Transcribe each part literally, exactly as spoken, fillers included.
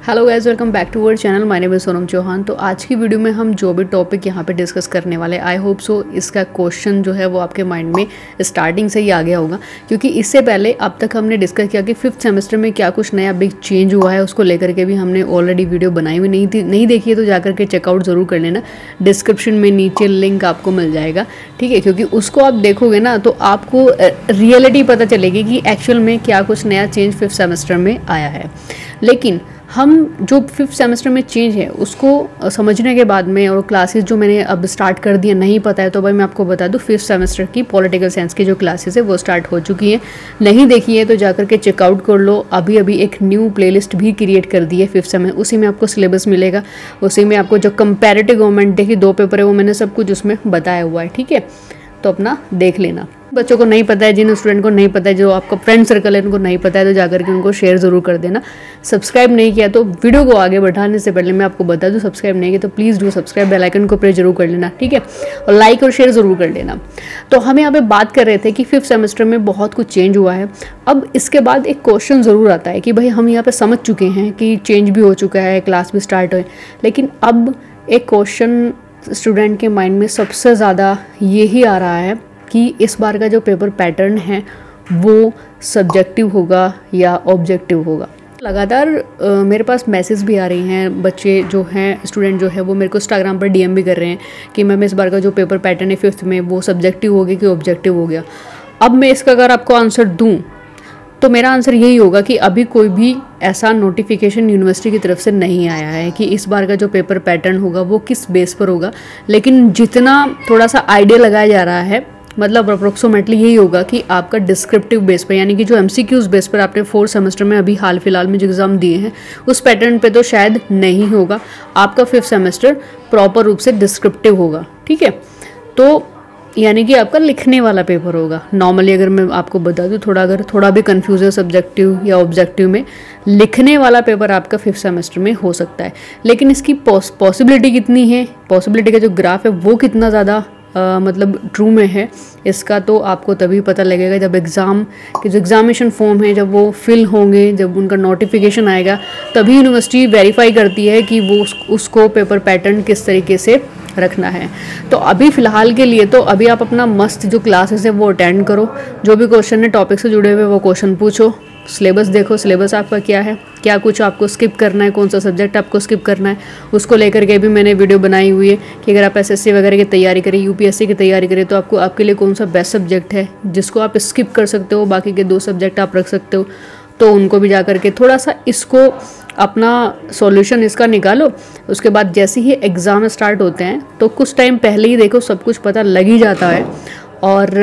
Hello guys, welcome back to our channel. My name is Sonam Chauhan. तो आज की video में हम जो भी टॉपिक यहाँ पे डिस्कस करने वाले, आई होप सो इसका क्वेश्चन जो है वो आपके माइंड में स्टार्टिंग से ही आ गया होगा, क्योंकि इससे पहले अब तक हमने डिस्कस किया कि फिफ्थ सेमेस्टर में क्या कुछ नया बिग चेंज हुआ है, उसको लेकर के भी हमने ऑलरेडी वीडियो बनाई हुई नहीं थी। नहीं देखी है तो जाकर के चेकआउट ज़रूर कर लेना, डिस्क्रिप्शन में नीचे लिंक आपको मिल जाएगा, ठीक है। क्योंकि उसको आप देखोगे ना तो आपको रियलिटी पता चलेगी कि एक्चुअल में क्या कुछ नया चेंज फिफ्थ सेमेस्टर में आया है। लेकिन हम जो फिफ्थ सेमेस्टर में चेंज है उसको समझने के बाद में, और क्लासेस जो मैंने अब स्टार्ट कर दिया नहीं पता है तो भाई मैं आपको बता दूं, फिफ्थ सेमेस्टर की पॉलिटिकल साइंस की जो क्लासेस है वो स्टार्ट हो चुकी हैं। नहीं देखी है तो जाकर के चेकआउट कर लो। अभी अभी एक न्यू प्लेलिस्ट भी क्रिएट कर दी है फिफ्थ सेमेस्टर, उसी में आपको सिलेबस मिलेगा, उसी में आपको जो कंपेरेटिव गवर्नमेंट देखिए दो पेपर है वो मैंने सब कुछ उसमें बताया हुआ है, ठीक है। तो अपना देख लेना। बच्चों को नहीं पता है, जिन स्टूडेंट को नहीं पता है, जो आपका फ्रेंड सर्कल है उनको नहीं पता है, तो जाकर के उनको शेयर ज़रूर कर देना। सब्सक्राइब नहीं किया तो वीडियो को आगे बढ़ाने से पहले मैं आपको बता दूं, सब्सक्राइब नहीं किया तो please do subscribe, bell icon को प्रेस जरूर कर लेना, ठीक है, और लाइक और शेयर ज़रूर कर लेना। तो हम यहाँ पे बात कर रहे थे कि फिफ्थ सेमेस्टर में बहुत कुछ चेंज हुआ है। अब इसके बाद एक क्वेश्चन ज़रूर आता है कि भाई हम यहाँ पर समझ चुके हैं कि चेंज भी हो चुका है, क्लास भी स्टार्ट हुए, लेकिन अब एक क्वेश्चन स्टूडेंट के माइंड में सबसे ज़्यादा यही आ रहा है कि इस बार का जो पेपर पैटर्न है वो सब्जेक्टिव होगा या ऑब्जेक्टिव होगा। लगातार आ, मेरे पास मैसेज भी आ रही हैं, बच्चे जो हैं, स्टूडेंट जो है वो मेरे को इंस्टाग्राम पर डीएम भी कर रहे हैं कि मैम इस बार का जो पेपर पैटर्न है फिफ्थ में वो सब्जेक्टिव हो गया कि ऑब्जेक्टिव हो गया। अब मैं इसका अगर आपको आंसर दूँ तो मेरा आंसर यही होगा कि अभी कोई भी ऐसा नोटिफिकेशन यूनिवर्सिटी की तरफ से नहीं आया है कि इस बार का जो पेपर पैटर्न होगा वो किस बेस पर होगा। लेकिन जितना थोड़ा सा आइडिया लगाया जा रहा है, मतलब अप्रोक्सीमेटली यही होगा कि आपका डिस्क्रिप्टिव बेस पर, यानी कि जो एमसीक्यूज बेस पर आपने फोर्थ सेमेस्टर में अभी हाल फिलहाल में जो एग्ज़ाम दिए हैं उस पैटर्न पे तो शायद नहीं होगा। आपका फिफ्थ सेमेस्टर प्रॉपर रूप से डिस्क्रिप्टिव होगा, ठीक है। तो यानी कि आपका लिखने वाला पेपर होगा। नॉर्मली अगर मैं आपको बता दूं, थोड़ा अगर थोड़ा भी कंफ्यूज है सब्जेक्टिव या ऑब्जेक्टिव में, लिखने वाला पेपर आपका फिफ्थ सेमेस्टर में हो सकता है। लेकिन इसकी पॉसिबिलिटी कितनी है, पॉसिबिलिटी का जो ग्राफ है वो कितना ज़्यादा Uh, मतलब ट्रू में है, इसका तो आपको तभी पता लगेगा जब एग्ज़ाम के जो एग्ज़ामिनेशन फॉर्म है जब वो फिल होंगे, जब उनका नोटिफिकेशन आएगा, तभी यूनिवर्सिटी वेरीफाई करती है कि वो उस, उसको पेपर पैटर्न किस तरीके से रखना है। तो अभी फ़िलहाल के लिए तो अभी आप अपना मस्त जो क्लासेस है वो अटेंड करो, जो भी क्वेश्चन है टॉपिक से जुड़े हुए वो क्वेश्चन पूछो, सिलेबस देखो, सिलेबस आपका क्या है, क्या कुछ आपको स्किप करना है, कौन सा सब्जेक्ट आपको स्किप करना है, उसको लेकर के भी मैंने वीडियो बनाई हुई है कि अगर आप एसएससी वगैरह की तैयारी करें, यूपीएससी की तैयारी करें, तो आपको आपके लिए कौन सा बेस्ट सब्जेक्ट है जिसको आप स्किप कर सकते हो, बाकी के दो सब्जेक्ट आप रख सकते हो। तो उनको भी जा करके थोड़ा सा इसको अपना सॉल्यूशन इसका निकालो। उसके बाद जैसे ही एग्ज़ाम स्टार्ट होते हैं तो कुछ टाइम पहले ही देखो सब कुछ पता लग ही जाता है। और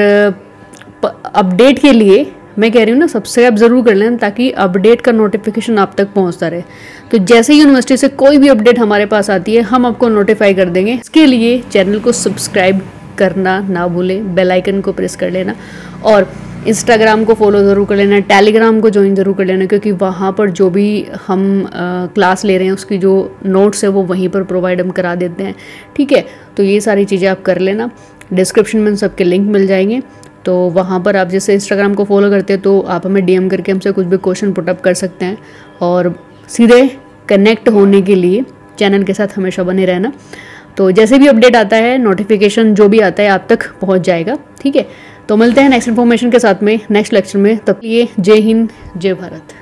अपडेट के लिए मैं कह रही हूँ ना, सब्सक्राइब ज़रूर कर लेना ताकि अपडेट का नोटिफिकेशन आप तक पहुँचता रहे। तो जैसे ही यूनिवर्सिटी से कोई भी अपडेट हमारे पास आती है हम आपको नोटिफाई कर देंगे। इसके लिए चैनल को सब्सक्राइब करना ना भूलें, बेल आइकन को प्रेस कर लेना, और इंस्टाग्राम को फॉलो ज़रूर कर लेना, टेलीग्राम को ज्वाइन ज़रूर कर लेना, क्योंकि वहाँ पर जो भी हम आ, क्लास ले रहे हैं उसकी जो नोट्स है वो वहीं पर प्रोवाइड हम करा देते हैं, ठीक है। तो ये सारी चीज़ें आप कर लेना, डिस्क्रिप्शन में सबके लिंक मिल जाएंगे। तो वहाँ पर आप जैसे इंस्टाग्राम को फॉलो करते हैं तो आप हमें डीएम करके हमसे कुछ भी क्वेश्चन पुटअप कर सकते हैं, और सीधे कनेक्ट होने के लिए चैनल के साथ हमेशा बने रहना। तो जैसे भी अपडेट आता है, नोटिफिकेशन जो भी आता है आप तक पहुँच जाएगा, ठीक है। तो मिलते हैं नेक्स्ट इन्फॉर्मेशन के साथ में नेक्स्ट लेक्चर में। तब ये जय हिंद, जय भारत।